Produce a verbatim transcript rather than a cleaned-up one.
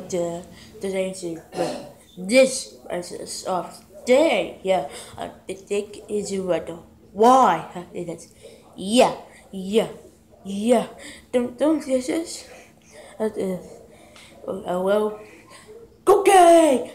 what the the answer, but this is of day. Yeah, uh, the thick is what? Why? Uh, That's yeah, yeah, yeah. Don't don't this is. Uh, uh, uh, well, cookie.